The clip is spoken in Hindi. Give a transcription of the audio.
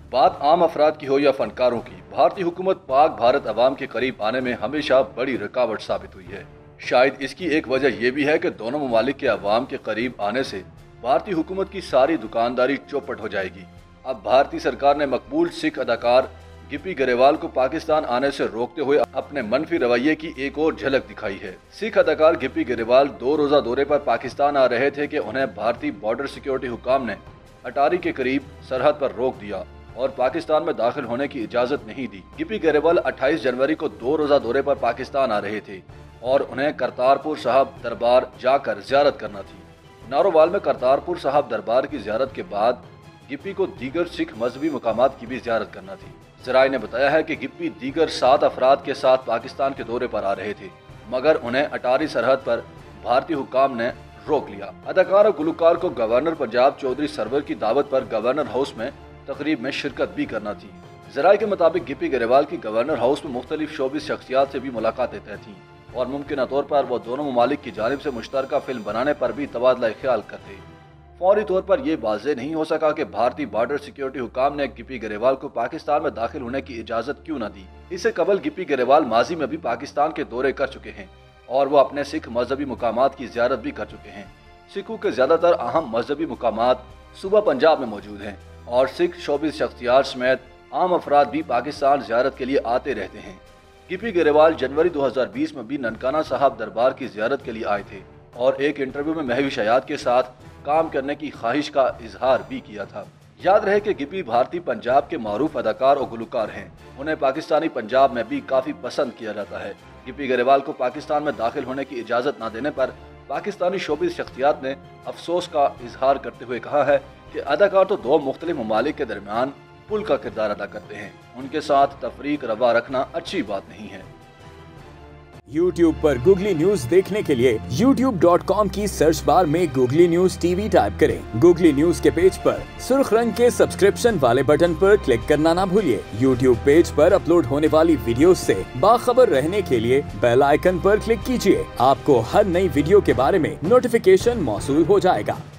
बात आम अफराद की हो या फनकारों की, भारतीय हुकूमत पाक भारत अवाम के करीब आने में हमेशा बड़ी रुकावट साबित हुई है। शायद इसकी एक वजह यह भी है कि दोनों ममालिक के अवाम के करीब आने से भारतीय हुकूमत की सारी दुकानदारी चौपट हो जाएगी। अब भारतीय सरकार ने मकबूल सिख अदाकार गिप्पी गरेवाल को पाकिस्तान आने से रोकते हुए अपने मनफी रवैये की एक और झलक दिखाई है। सिख अदाकार गिप्पी गरेवाल 2 रोजा दौरे पर पाकिस्तान आ रहे थे कि उन्हें भारतीय बॉर्डर सिक्योरिटी हुकाम ने अटारी के करीब सरहद पर रोक दिया और पाकिस्तान में दाखिल होने की इजाजत नहीं दी। गिप्पी गरेवाल 28 जनवरी को 2 रोजा दौरे पर पाकिस्तान आ रहे थे और उन्हें करतारपुर साहब दरबार जाकर जियारत करना थी। नारोवाल में करतारपुर साहब दरबार की जियारत के बाद गिप्पी को दीगर सिख मजहबी मुकामात की भी जियारत करना थी। जराए ने बताया है कि गिप्पी दीगर 7 अफराद के साथ पाकिस्तान के दौरे पर आ रहे थे, मगर उन्हें अटारी सरहद पर भारतीय हुकाम ने रोक लिया। अदाकार और गुलकार को गवर्नर पंजाब चौधरी सरवर की दावत पर गवर्नर हाउस में तकरीब में शिरकत भी करना थी। जराए के मुताबिक गिप्पी गरेवाल की गवर्नर हाउस में मुख्तलिफ शोबिस शख्सियात से भी मुलाकातें तय थीं और मुमकिन तौर पर वो दोनों ममालिक की जानिब से मुश्तरका फिल्म बनाने पर भी तबादला ख्याल करते। फौरी तौर पर यह वाज़ेह नहीं हो सका कि भारतीय बॉर्डर सिक्योरिटी हुकाम ने गिप्पी गरेवाल को पाकिस्तान में दाखिल होने की इजाज़त क्यों न दी। इससे कबल गिप्पी गरेवाल माजी में भी पाकिस्तान के दौरे कर चुके हैं और वो अपने सिख मजहबी मुकामात की ज़ियारत भी कर चुके हैं। सिखों के ज़्यादातर अहम मजहबी मुकामात सूबा पंजाब में मौजूद हैं और सिख शोबिस शख्सियात समेत आम अफराद भी पाकिस्तान ज़ियारत के लिए आते रहते हैं। गिप्पी गरेवाल जनवरी 2020 में भी ननकाना साहब दरबार की ज़ियारत के लिए आए थे और एक इंटरव्यू में महविश हयात के साथ काम करने की ख्वाहिश का इजहार भी किया था। याद रहे कि गिप्पी भारतीय पंजाब के मारूफ अदाकार और गुलकार हैं। उन्हें पाकिस्तानी पंजाब में भी काफ़ी पसंद किया जाता है। गिप्पी गरेवाल को पाकिस्तान में दाखिल होने की इजाज़त न देने पर पाकिस्तानी शोबिस शख्सियात ने अफसोस का इजहार करते हुए कहा है कि अदाकार तो 2 मुख्तलिफ ममालिक के दरमियान पुल का किरदार अदा करते हैं, उनके साथ तफरीक रवा रखना अच्छी बात नहीं है। YouTube पर गूगली न्यूज देखने के लिए youtube.com की सर्च बार में गूगली न्यूज टीवी टाइप करें। गूगली न्यूज के पेज पर सुर्ख रंग के सब्सक्रिप्शन वाले बटन पर क्लिक करना ना भूलिए। YouTube पेज पर अपलोड होने वाली वीडियोस से बाखबर रहने के लिए बेल आइकन पर क्लिक कीजिए। आपको हर नई वीडियो के बारे में नोटिफिकेशन मौसूल हो जाएगा।